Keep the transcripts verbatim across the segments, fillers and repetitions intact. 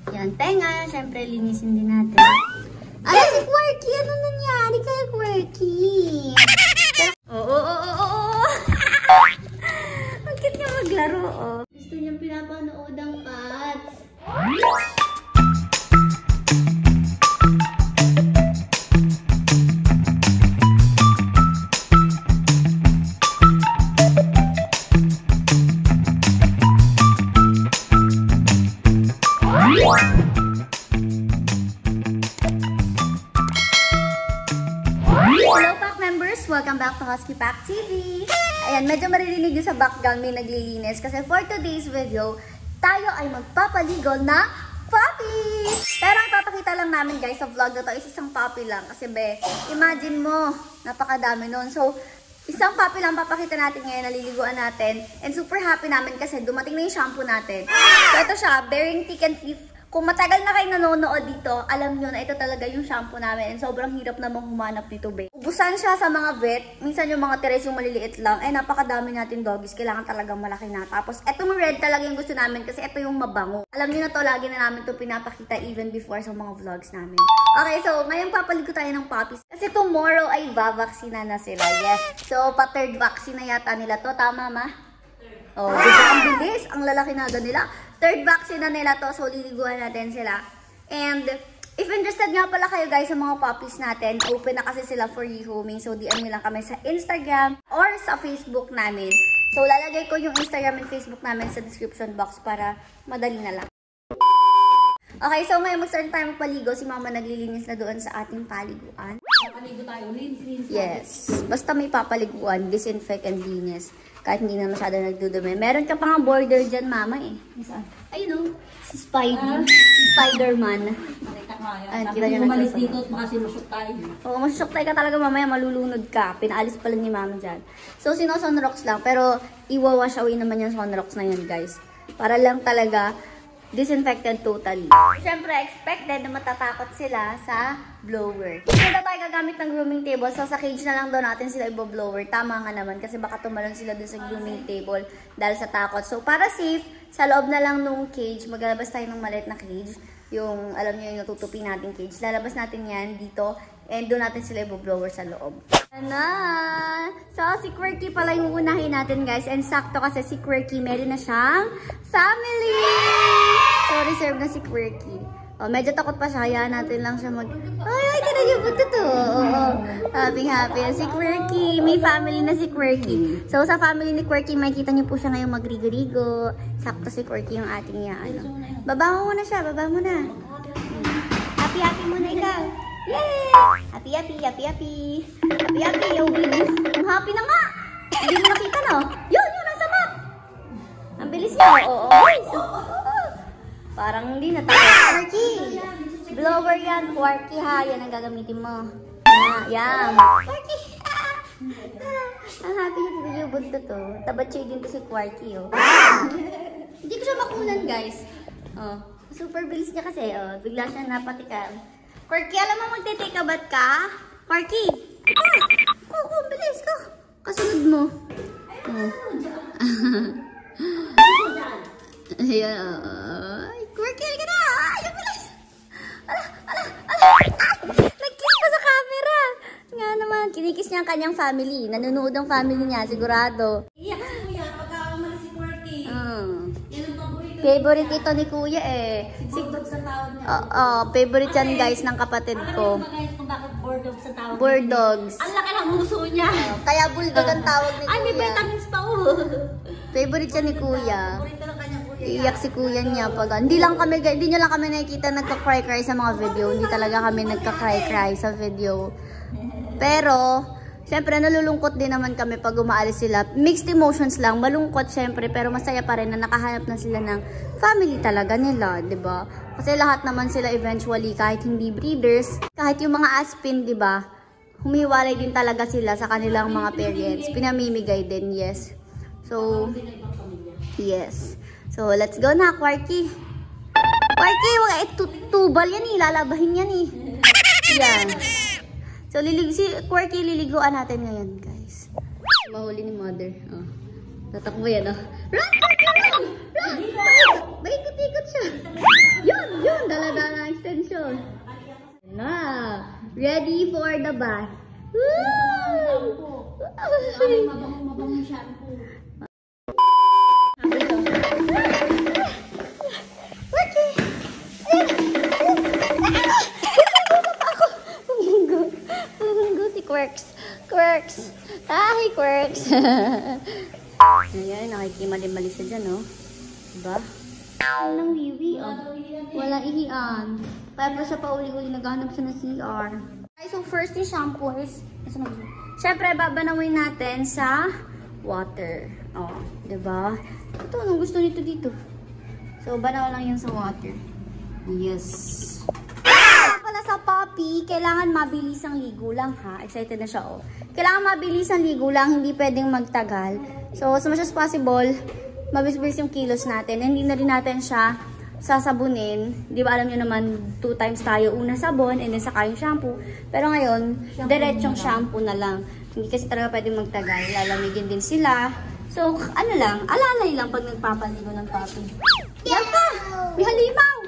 Yan, tenga. Siyempre, linisin din natin. Ay, si Quirky! Ano nangyari kay Quirky? Oo, oo, oo, oo! Ang cute niya maglaro, oh. Gusto niyang pinapanood ang cats. Hello Pack members! Welcome back to Husky Pack T V! Ayan, medyo maririnig nyo sa background may naglilinis kasi for today's video, tayo ay magpapaligo na puppies! Pero ang papakita lang namin guys sa vlog na to is isang puppy lang kasi be, imagine mo, napakadami nun. So, isang puppy lang papakita natin ngayon, naliliguan natin. And super happy namin kasi dumating na yung shampoo natin. So, ito siya, Bearing Thick and Thief. Kung matagal na kayo nanonood dito, alam nyo na ito talaga yung shampoo namin. And sobrang hirap namang humanap dito, babe. Ubusan siya sa mga vet. Minsan yung mga teres yung maliliit lang. Eh, napakadami natin doggies. Kailangan talagang malaki na. Tapos, etong red talaga yung gusto namin kasi ito yung mabango. Alam nyo na to, lagi na namin to pinapakita even before sa mga vlogs namin. Okay, so, ngayon papaligo tayo ng puppies. Kasi tomorrow ay vavaksina na sila. Yes. So, pa-third vaccine na yata nila to. Tama, ma? Oh, diba? Ang bilis. Ang lalaki na agad nila. Third vaccine na nila to, so liliguan natin sila. And if interested nga pala kayo guys sa mga puppies natin, open na kasi sila for rehoming. So D M nyo lang kami sa Instagram or sa Facebook namin. So lalagay ko yung Instagram and Facebook namin sa description box para madali na lang. Okay, so ngayon mag-start tayo magpaligo. Si mama naglilinis na doon sa ating paliguan. Papaligo tayo, linis, linis. Yes. Basta may papaliguan, disinfect and linis. Kahit hindi na masyado nagdudumi. Meron ka pa nga border dyan, mama eh. Saan? Ayun o. Si Spidey. Si Spider-Man. Nakita ko nga yan. Ay, Sabi kita niya ko umalis nagkasama. dito at baka sinusok tayo. Oo, masusok tayo ka talaga mamaya, malulunod ka. Pinaalis pala ni mama dyan. So, sino-sunrocks lang. Pero, iwawash away naman yung sunrocks na yan, guys. Para lang talaga disinfected totally. Siyempre, expected na matatakot sila sa blower. Hindi na tayo gagamit ng grooming table, so sa cage na lang daw natin sila ibo-blower. Tama nga naman, kasi baka tumalon sila dun sa grooming table dahil sa takot. So, para safe, sa loob na lang nung cage, maglalabas tayo ng maliit na cage. Yung, alam niyo yung natutupi natin cage. Lalabas natin yan dito, and doon natin sila ibo-blower sa loob. Ano? So, si Quirky pala yung unahin natin, guys. And sakto kasi si Quirky, meron na siyang family! So, reserve na si Quirky. Oh, medyo takot pa siya. Hayaan natin lang siya mag... Ay, ay, kanagyan po ito. Oo, happy, happy. Si Quirky. May family na si Quirky. So, sa family ni Quirky, makikita niyo po siya ngayong magrigo-rigo. Sakto si Quirky yung ating niya. Ano. Baba mo muna siya. Baba mo na. Happy, happy muna ikaw. Yay! Happy, happy, happy, happy. Happy, happy. Yo, baby. Ang happy na nga. Hindi mo nakita, no? Yun, yun, nasa map. Ang bilis niya. Oo, oo. So, parang hindi na tayo. Quirky! Blower yan, Quirky ha. Yan ang gagamitin mo. Yeah, yan. Quirky! Ang happy na yung bunto to. Tabatchay din to si Quirky, oh. Hindi ko siya makunan, guys. Oh, super bilis niya kasi, oh. Bigla siya napatikan. Quirky, alam mo magte-take a bath ka? Quirky! Ah! Oh, oh, bilis ka. Kasunod mo. Oh. Ayan, oh. Quirky, ka na! Ay, ang bilis! Ala, ala, ala! Nag-kiss pa sa camera! Nga naman, kinikis niya ang kanyang family. Nanonood ang family niya, sigurado. Iyak si Kuya pagka umalis si Quirky. Hmm. Yan ang paborito. Favorite ito ni Kuya eh. Si Bulldog sa tawag niya. Oo, oh, favorite yan guys ng kapatid ko. Alam mo guys kung bakit Bulldog sa tawag niya? Bulldogs. Ang laki ng muso niya. Kaya bulldog ang tawag ni Kuya. Ay, may vitamins pa oh. Favorite yan ni Kuya. Paborito ng kanyang Kuya. Iiyak si Kuya niya pag hindi lang kami, hindi nyo lang kami nakikita nagka-cry-cry sa mga video. Hindi talaga kami nagka-cry-cry sa video. Pero, syempre nalulungkot din naman kami pag umaalis sila. Mixed emotions lang, malungkot syempre, pero masaya pa rin na nakahanap na sila ng family talaga nila, 'di ba? Kasi lahat naman sila eventually kahit hindi breeders, kahit yung mga aspin, 'di ba? Humiwalay din talaga sila sa kanilang mga parents. Pinamimigay din, yes. So, yes. So, let's go na, Quirky. Quirky, wag eh, tubal yan eh. Lalabahin yan eh. Yan. So, lilig si Quirky, liliguan natin ngayon, guys. Mahuli ni mother. Oh. Tatakbo yan, oh. Run, Quirky, run! Run! Baikot-ikot siya. Yun! Yun, dala-dala ng extension. Na, ready for the bath. Woo! Mabang-mabang shampoo. Quirks. Quirks. Hi, Quirks. Ayan, nakikimali-mali siya dyan, no? Diba? Walang wiwi, oh. Walang ihian. Kaya pa siya pa uli-uli, naghahanap siya ng C R. Okay, so first yung shampoo is, syempre, babanawin natin sa water. Oh, diba? Ito, anong gusto nito dito? So, banaw lang yan sa water. Yes. Pala sa puppy, kailangan mabilis ang ligo lang ha. Excited na siya oh. Kailangan mabilis ang ligo lang, hindi pwedeng magtagal. So as much as possible, mabilis-bilis yung kilos natin. Hindi na rin natin siya sasabunin. Di ba alam nyo naman, two times tayo. Una sabon and then saka yung shampoo. Pero ngayon, diretsong shampoo na lang. Hindi kasi talaga pwedeng magtagal. Lalamigin din sila. So ano lang, alalay lang pag nagpapaligo ng puppy. Yan pa! May halimaw!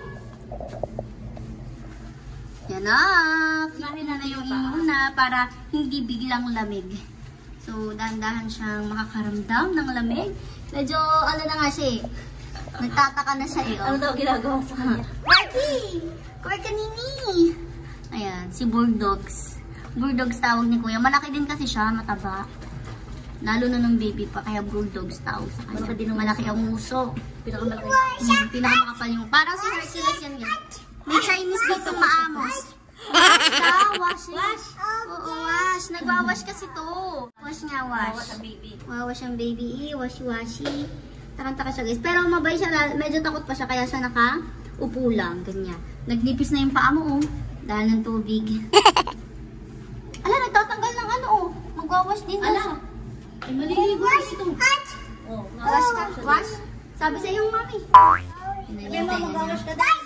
Yan na, feel na na yung imuna para hindi biglang lamig. So, dahan-dahan siyang makakaramdam ng lamig. Medyo, ano na nga siya eh. Nagtataka na siya eh. Oh. Ano daw ginagawa sa kanya? Marky! Korkanini! Ayan, si Bulldogs. Bulldogs tawag ni Kuya. Malaki din kasi siya, mataba. Lalo na nung baby pa, kaya Bulldogs tawag sa kanya. Malaki ang uso. Pinakamalaki. Hmm, pinakamakapal yung. Parang si Hercules yan yan. May Chinese dito maamos. Wash, wash, wash. Oo, wash. Nagwawash kasi to. Wash nga, wash. Wawash ang baby. Wawash ang baby. Eh, washi-washi. Takang-taka siya guys. Pero mabay siya. Medyo takot pa siya kaya siya naka-upo lang. Ganyan. Nagnipis na yung paa mo oh. Dahil ng tubig. Ala, nagtatanggal ng ano oh. Magwawash din na siya. Ay, maliligo kasi ito. Oh, Wash ka. Wash. Sabi sa iyong mami. Sabi mo, mag-wash ka dahil.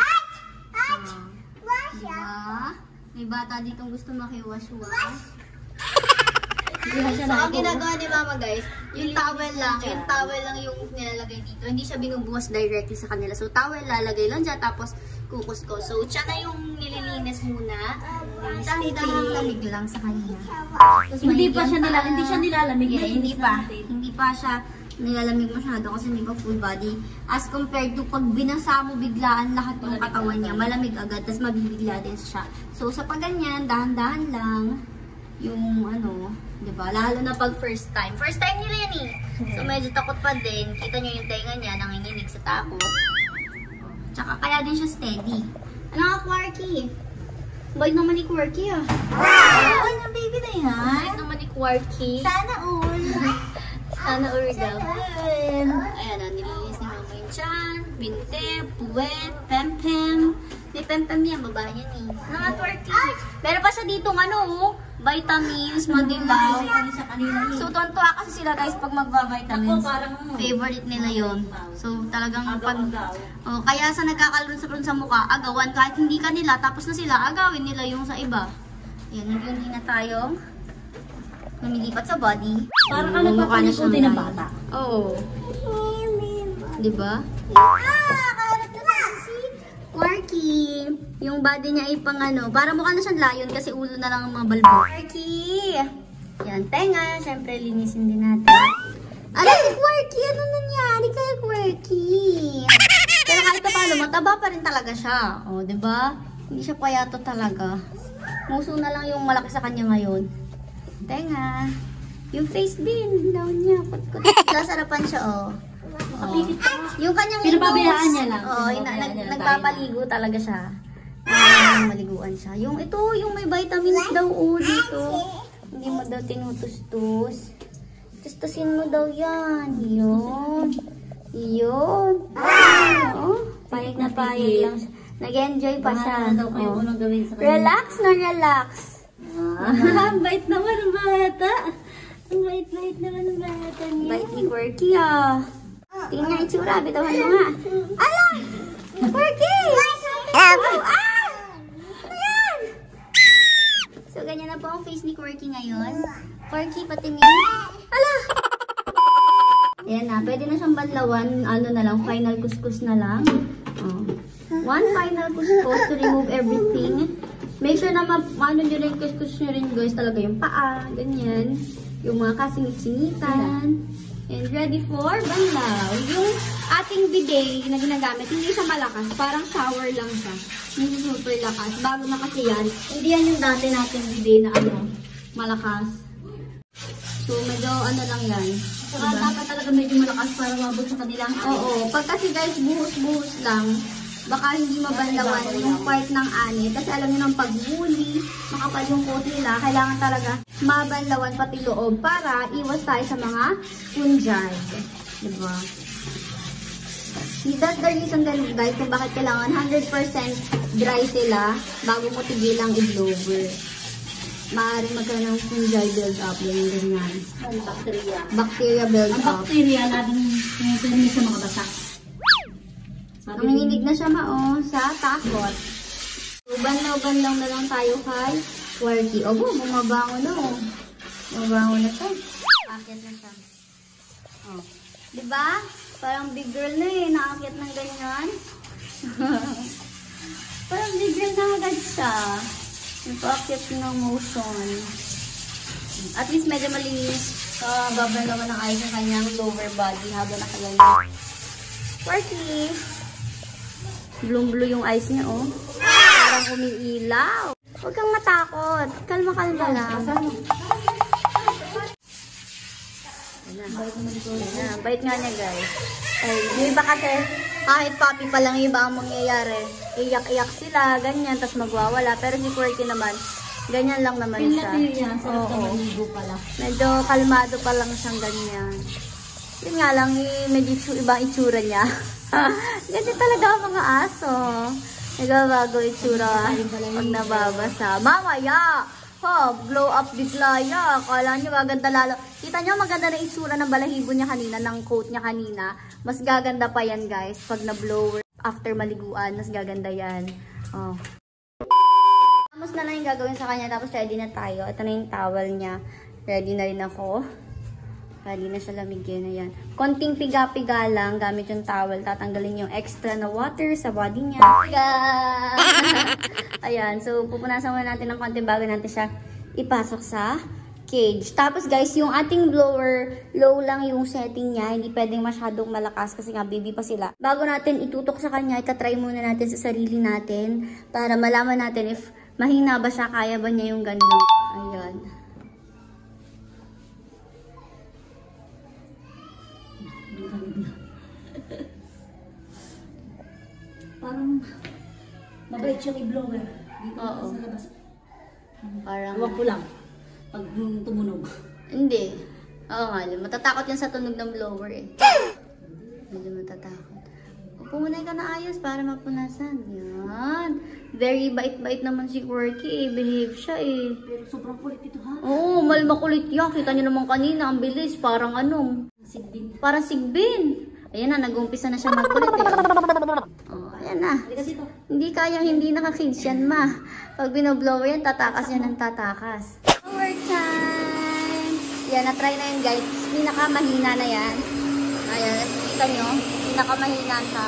Diba? May bata ditong gusto makiwash-wash. Hindi So, ang ginagawa ni Mama guys, yung towel lang, yung towel lang yung nilalagay dito. Hindi siya binubuwas directly sa kanila. So, towel lalagay lang dyan, tapos kukus ko. So, siya na yung nililinis muna. Dahil lamig lang sa kanya. Tapos, Hindi pa mahigyan siya nila, hindi siya nilalamig. Yeah, hindi pa. Hindi pa siya nilalamig masyado kasi hindi pa full body. As compared to pag binasa mo biglaan lahat ng katawan niya, malamig agad, tapos mabibigla din siya. So sa pagganyan, dahan-dahan lang yung ano, di ba? Lalo na pag first time. First time nila yan eh. So medyo takot pa din. Kita nyo yung tenga niya, nanginginig sa takot. Tsaka kaya din siya steady. Ano nga, Quarky? Bait naman ni Quarky ah. Wow! Ano baby na yan? Bait naman ni Quarky. Sana all. Sana uri daw. Ayan. Ayan na, nililis ni Mama yung tiyan, binte, puwet, pem-pem. May pem-pem yan, babae yan eh. Mga twerky. Meron pa siya dito ano, oh, vitamins, madilaw. Sa kanila eh. So, tuwan-tuwa kasi sila guys pag magba-vitamins. Ako, parang Favorite nila yon. So, talagang pag... agaw-agaw. Oh, kaya sa nagkakaroon sa sa mukha, agawan. Kahit hindi kanila, tapos na sila, agawin nila yung sa iba. Yan, hindi na tayong namilipat sa body. Parang ka nagpapalikutin ng bata. Oo. Diba? Ah! Kaharap na si Quarky. Yung body niya ay pang ano. Para mukha na siyang lion kasi ulo na lang ang mga balbo. Quarky! Yan, tenga. Siyempre, linisin din natin. Ala si Quarky! Ano nangyari kay Quarky? Pero kahit pa paano, mataba pa rin talaga siya. O, diba? Hindi siya payato talaga. Muso na lang yung malaki sa kanya ngayon. Tenga. Yung face din. Down niya. Kot-kot. Sasarapan siya, oh. Oh. Yung kanyang Pinapabayaan niya lang. Oo, oh, Pinapabayaan niya lang. nagpapaligo talaga siya. Ay, maliguan siya. Yung ito, yung may vitamins daw, oh, dito. Hindi mo daw tinutustus. Tustusin mo daw yan. Yun. Yun. Oh, payag na payag lang siya. Nag-enjoy pa siya. Bahala daw kayo Oh. unang gawin sa kanya. Relax na relax. Ah, ang bait naman ng bata. Ang bait-bait naman ng bata niya. Bait ni Quirky ah. Tingnan niya yung tsura. Bitawan mo nga. Ala! Quirky! Ah! Ano yan? So, ganyan na po ang face ni Quirky ngayon. Quirky, patingin. Ala! Ayan na. Pwede na siyang banlawan. Ano na lang. Final kuskus na lang. Oh. One final kuskus to remove everything. Make sure na ma-ano nyo rin, kuskus nyo rin guys talaga yung paa, ganyan. Yung mga kasingit-singitan. And ready for banlaw. Yung ating bidet na ginagamit, hindi siya malakas. Parang shower lang siya. Hindi super lakas. Bago na kasi yan. Hindi yan yung dati natin bidet na ano, malakas. So, medyo ano lang yan. Saka diba? Dapat talaga medyo malakas para mabot sa kanila. Oo. Pag kasi guys, buhos-buhos lang, baka hindi mabanlawan yung part ng anit. Kasi alam nyo ng pag-huli, makapal yung coat nila, kailangan talaga mabanlawan pati loob para iwas tayo sa mga fungi. Diba? That's the reason guys kung bakit kailangan one hundred percent dry sila bago mo tigilang i-blower. Maaaring magkaroon ng fungi build up. Yan ganyan. Bacteria. Bacteria build Ang up. bacteria, laging nangyayin sa mga basa. Nanginginig na siya mao sa takot. So, banlaw-banlaw na lang tayo kay Quarky. O, oh, bumabango na oh. Bumabango na siya. Akit na siya. Oh. Diba? Parang big girl na eh. Nakakit ng ganyan. Parang big girl na agad siya. Napakit ng motion. At least medyo malinis. Uh, babanlawan ng ayos ang kanyang lower body habang nakaganyan. Quarky! Blue-blue yung eyes niya, oh. Parang umiilaw. Huwag kang matakot. Kalma-kalma lang. Ayan. Bait nga niya, guys. Ay, yung iba kasi, kahit puppy pa lang yung iba ang mangyayari. Iyak-iyak sila, ganyan, tapos magwawala. Pero si Quirky naman, ganyan lang naman siya. Oo. Medyo kalmado pa lang siyang ganyan. Yun nga lang, medyo ibang itsura niya. Ganyan talaga ang mga aso. Nagbabago itsura pag nababasa. Mamaya! Ha, blow up bigla ya. Akala nyo maganda lalo. Kita nyo maganda na itsura ng balahibo niya kanina, ng coat niya kanina. Mas gaganda pa yan guys. Pag na-blower after maliguan, mas gaganda yan. Oh. Tapos na lang yung gagawin sa kanya. Tapos ready na tayo. Ito na yung towel niya. Ready na rin ako. Ready na siya lamigin. Ayan. Konting piga-piga lang gamit yung towel. Tatanggalin yung extra na water sa body niya. Piga! Ayan. So, pupunasan muna natin ng konti bago natin siya ipasok sa cage. Tapos guys, yung ating blower, low lang yung setting niya. Hindi pwedeng masyadong malakas kasi nga baby pa sila. Bago natin itutok sa kanya, itatry muna natin sa sarili natin para malaman natin if mahina ba siya, kaya ba niya yung ganun. Ayan. Parang mabait siyang i-blower. Dito Oo. sa labas. Parang... Huwag ko lang. Pag tumunog. Hindi. Oo nga, matatakot yan sa tunog ng blower eh. Medyo matatakot. Pumunay ka na ayos para mapunasan. Yan. Very bait-bait naman si Quirky eh. Behave siya eh. Pero sobrang kulit ito ha. Oo, mal makulit yan. Kita niyo naman kanina, ang bilis. Parang anong? Sigbin. Parang sigbin. Ayan na, nag-umpisa na siya magkulit eh. Oh, ayan na. Hindi kayang hindi nakakids yan, ma. Pag binoblower yan, tatakas yan ng tatakas. Power time! Yan, na-try na yun guys. Pinakamahina na yan. Ayan, kita nyo. Pinakamahina siya.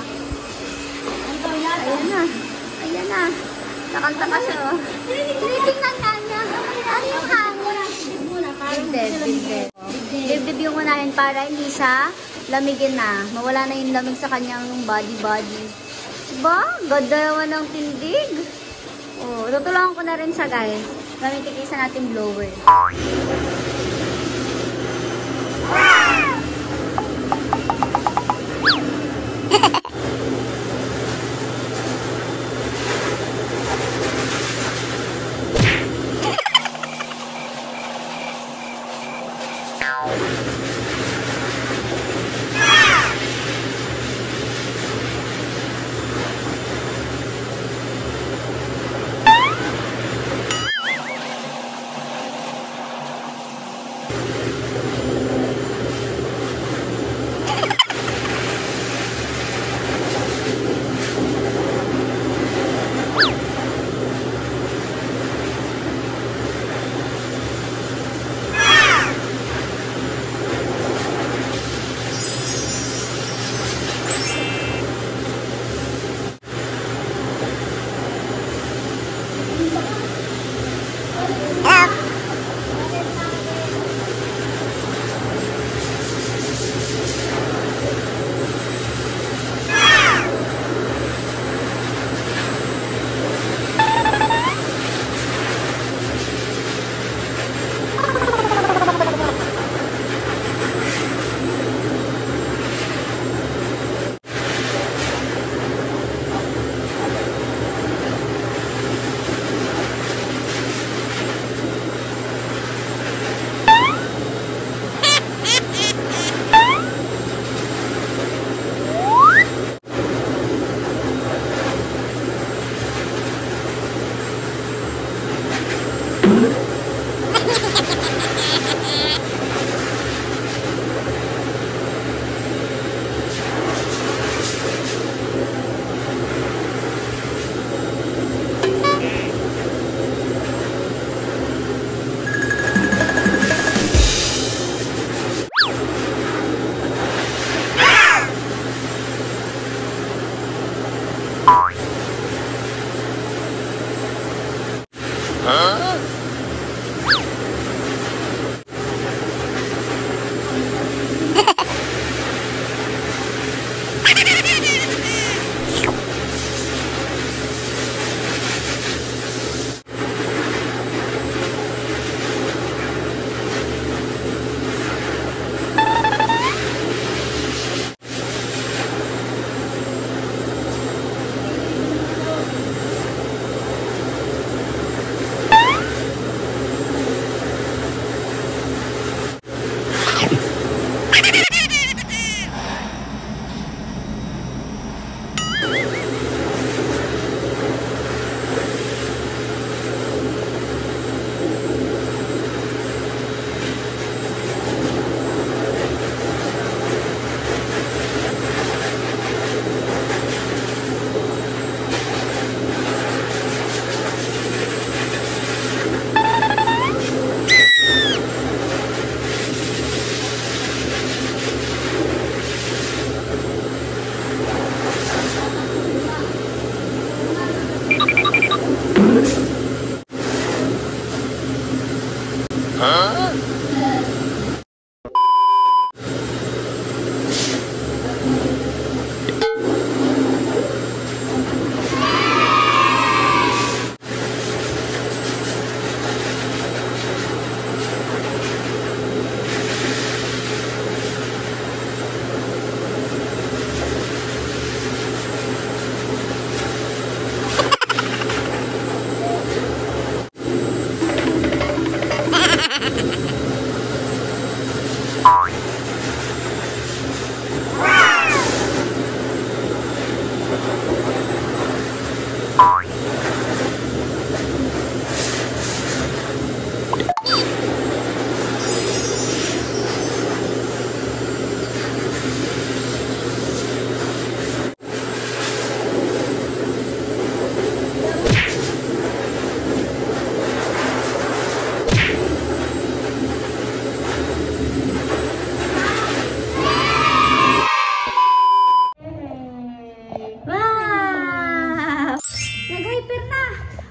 Ayan na. Ayan na. Nakanta ka siya, oh. Tinitingnan nga niya. Ano yung hangin? Bibdib, bibdib. Bibdib yung unahin para hindi siya lamigin na. Mawala na yung lamig sa kanyang body-body. Diba? Ganda naman ng tindig. Oh, tutulungan ko na rin siya, guys. Gamitin isa natin blower.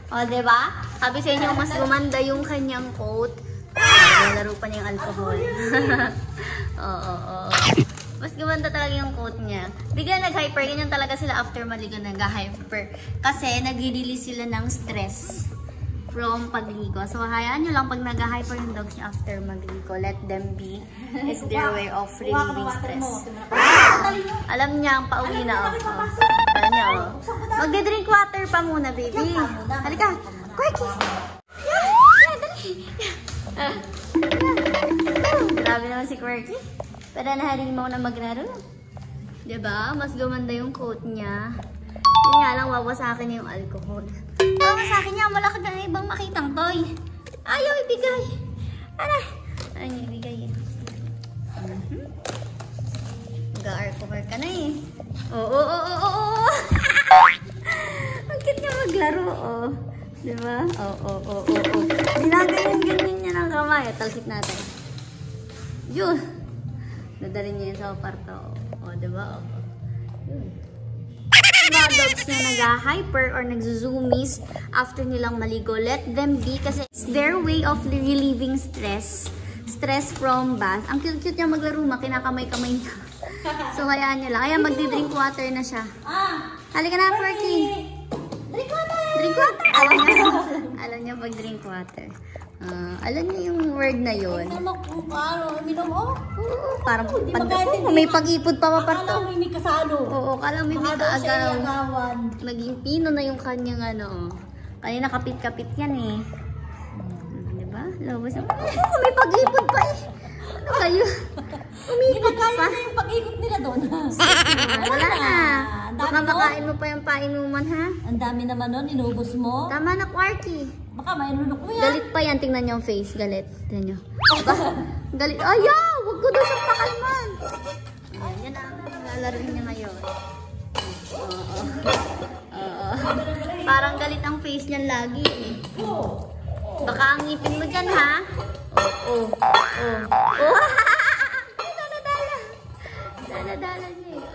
O, diba? Sabi sa inyo, mas gumanda yung kanyang coat. Nalaro pa niya yung alcohol. Oo, oo. Mas gumanda talaga yung coat niya. Bigla nag-hyper. Ganyan talaga sila after maligo nag-hyper. Kasi nag-release sila ng stress from pagligo. So, hayaan nyo lang pag nag-hyper yung dogs niya after magligo. Let them be. It's their way of relieving stress. Alam niya, ang pauwi na ako. Alam niya, oh. Magde-drink water pa muna, baby. Halika. Quirky. Yeah, yeah, dali. Ah, yeah. Grabe naman si Quirky. Pero nahalimaw na maglaro. Diba? Mas gumanda yung coat niya. Yun nga lang, wawa sa akin yung alcohol. Wawa sa akin niya, malaki na ibang makitang toy. Ayaw ibigay. Ano? Ano niya ibigay yun? Mm-hmm. Mag-alcohol ka na eh. Oo, oo, oo, oo. Ang cute niya maglaro, oh. Diba? Oo, oo, oo, oo. Ginagayon-ganyan niya ng kamay. Talsik natin. Yun. Nadali niya yun sa aparto. O, diba? O. Yun. Yung mga dogs na nag-hyper or nag-zoomies after nilang maligo, let them be kasi it's their way of relieving stress. Stress from bath. Ang cute-cute niya maglaro, makinakamay-kamay niya. So, hayaan niya lang. Ayan, magdi-drink water na siya. Halika na, Quirky. Drink water! Drink water! Alam niya, alam niya pag-drink water. Uh, alam niyo yung word na yun. Ay, naman kung paano, uminom mo? Oo, parang pag may pag-ipod pa maparto. Akala mo may kasalo. Oo, kala may may Baka daw siya kaagaw. iagawan. Naging pino na yung kanyang ano. Kanina kapit-kapit yan eh. Hmm, diba? Labas yung... Oh, may pag-ipod pa eh. Ano kayo? Umipod pa. Ginagaya na yung pag-ikot nila doon. Wala na. Ang Baka dami makain mo pa yung painuman ha? Ang dami naman nun, inubos mo. Tama na, Quarky. Baka may lunok mo yan. Galit pa yan. Tingnan niyo yung face. Galit. Tingnan niyo. Galit. Ayaw! Huwag ko daw siyang pakalman. Ayan, yan ang lalaroin niya ngayon. Oo. Oo. Parang galit ang face niyan lagi eh. Baka ang ngipin mo dyan ha? Oo. Oo. Oo. Dala-dala. Dala-dala niya eh.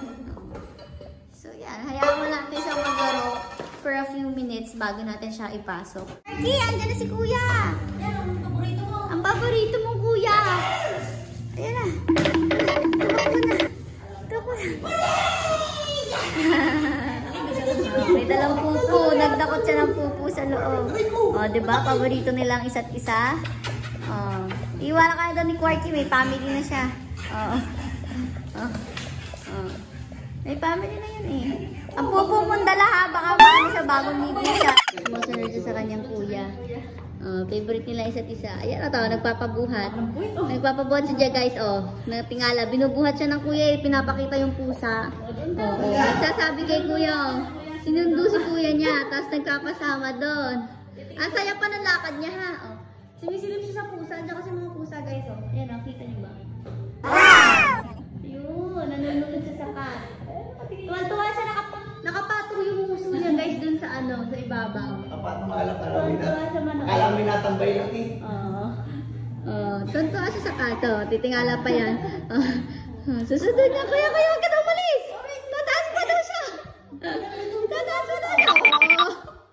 So yan. Hayaan mo natin siya maglaro for a few minutes bago natin siya ipasok. Marky, andyan na si Kuya! Yan, ang paborito mo. Ang paborito mong Kuya! Ayan na. Tumakbo na. Tumakbo na. May dalang pupo. Nagdakot siya ng pupo sa loob. O, diba? Paborito nilang isa't isa. O. Iwala ka na daw ni Quarky. May family na siya. Oo. O. O. May family na yun eh. Ang pupo mong dala ha. Baka maano siya bagong libo siya. Sumusunod siya sa kanyang kuya. Uh, favorite nila isa't isa. Ayan o to, nagpapabuhat. Nagpapabuhat siya dyan guys, oh. Natingala, binubuhat siya ng kuya eh. Pinapakita yung pusa. Oo. Oh, oh. Nagsasabi kay kuya, oh. Sinundo si kuya niya, tapos nagkapasama doon. Ang saya pa ng lakad niya ha. Oh. Sinisilip siya sa pusa. Diyan kasi mga pusa guys, oh. Ayan o, kita niyo ba? Yun, nanunod siya sa cat. Tuwan-tuwa siya, nakap nakapatong yung puso niya guys dun sa ano, sa ibabaw. Kapatong alam ka lang Tuwan-tuwa siya manood. Akala mo natambay lang eh. Oo. Oo. Tuwan-tuwa siya sa kato. Titingala pa yan. Uh, susunod niya. Kuya, kuya, huwag ka na umalis. Tataas pa daw siya. Tataas pa daw siya. Oo.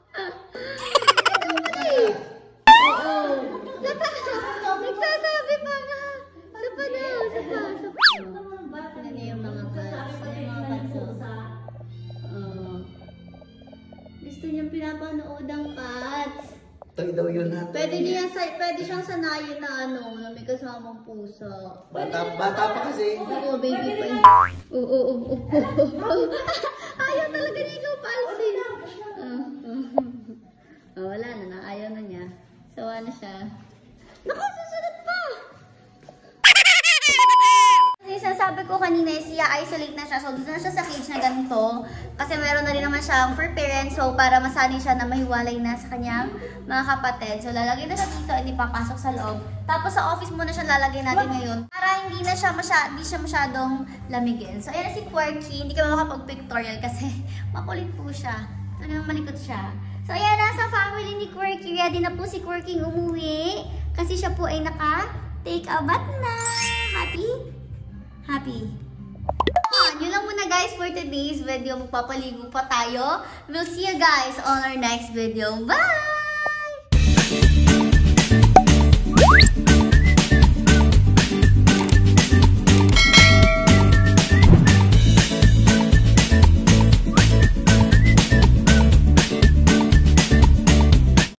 Umalis. Oo. Tataas. Nagsasabi pa nga. Sa pa daw. Sa pa. Sa pa. Ano niya yung mga cats? Yung mga cats. Oo. Gusto niyang pinapanood ang cats. Toy daw yun natin. Pwede niya sa pwede siyang sanayin na ano, na may kasamang puso. Bata, bata pa kasi. Oo, baby pa yun. Oo, oo, oo, oo. Ayaw talaga niya ikaw palsin. Oh, wala na na. Ayaw na niya. So, ano siya? Naku, susunod pa! Sabi ko kanina is i-isolate na siya. So, doon na siya sa cage na ganito. Kasi meron na rin naman siyang for parents. So, para masanay siya na mahiwalay na sa kanyang mga kapatid. So, lalagay na siya dito at ipapasok sa loob. Tapos, sa office muna siya lalagay natin ngayon. Para hindi na siya, masya, hindi siya masyadong lamigin. So, ayan na si Quirky. Hindi ka makapag-pictorial kasi makulit po siya. Talagang malikot siya. So, ayan na sa family ni Quirky. Ready na po si Quirky umuwi. Kasi siya po ay naka-take a bath na. Happy? Happy. Oh, yun lang muna guys for today's video. Magpapaligo pa tayo. We'll see you guys on our next video. Bye!